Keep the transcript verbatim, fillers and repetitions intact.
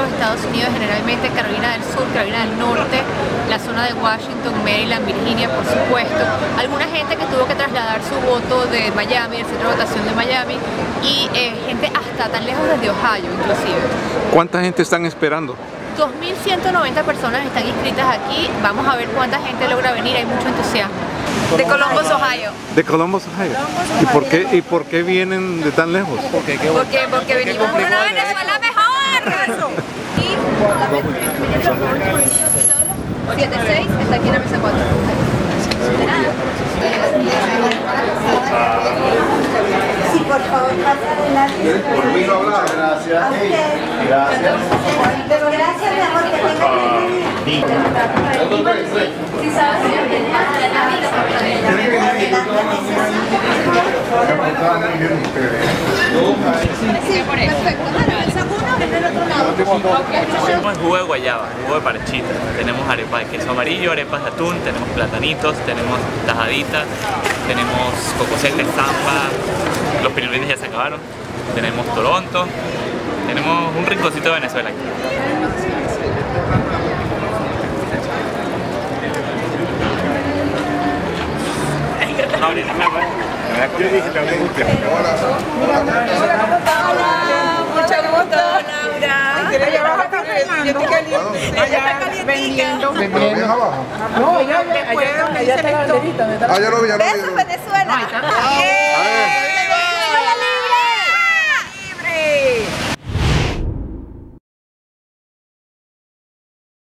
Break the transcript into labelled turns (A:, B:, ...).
A: los Estados Unidos, generalmente Carolina del Sur, Carolina del Norte, la zona de Washington, Maryland, Virginia, por supuesto. Alguna gente que tuvo que trasladar su voto de Miami, el centro de votación de Miami, y eh, gente hasta tan lejos desde Ohio, inclusive.
B: ¿Cuánta gente están esperando?
A: dos mil ciento noventa personas están inscritas aquí. Vamos a ver cuánta gente logra venir, hay mucho entusiasmo. De Columbus, Ohio.
B: De Columbus, Ohio. ¿Y por qué, y por qué vienen de tan lejos?
A: Porque, porque, porque venimos por una Venezuela mejor. Y siete seis está aquí en la mesa cuatro.
C: Sí, por favor, pasa adelante.
D: Por mí no hablar. Gracias. Gracias.
C: Pero gracias, mi amor, que tengas que venir.
A: Si sabes,
C: sí, perfecto.
E: Tenemos jugo de guayaba, jugo de parchita, tenemos arepas de queso amarillo, arepas de atún, tenemos platanitos, tenemos tajaditas, tenemos cocosetes, zamba, los pirulines ya se acabaron, tenemos Toronto, tenemos un rinconcito de Venezuela aquí.
A: mucho gusto, Laura.
F: Yo estoy caliente. Ella está calientica.
D: Vendiendo.
F: No, ella está la banderita.
D: Ah, ya lo vi, ya lo vi.
C: Besos, Venezuela.